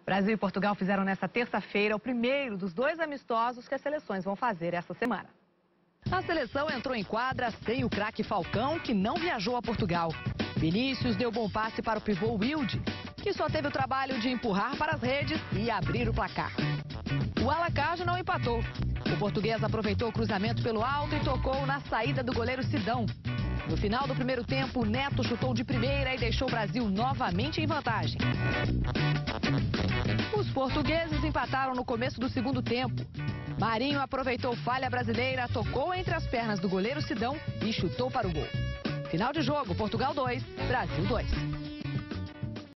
Brasil e Portugal fizeram nesta terça-feira o primeiro dos 2 amistosos que as seleções vão fazer essa semana. A seleção entrou em quadra sem o craque Falcão, que não viajou a Portugal. Vinícius deu bom passe para o pivô Wilde, que só teve o trabalho de empurrar para as redes e abrir o placar. O Alacage não empatou. O português aproveitou o cruzamento pelo alto e tocou na saída do goleiro Sidão. No final do primeiro tempo, Neto chutou de primeira e deixou o Brasil novamente em vantagem. Os portugueses empataram no começo do segundo tempo. Marinho aproveitou falha brasileira, tocou entre as pernas do goleiro Sidão e chutou para o gol. Final de jogo, Portugal 2, Brasil 2.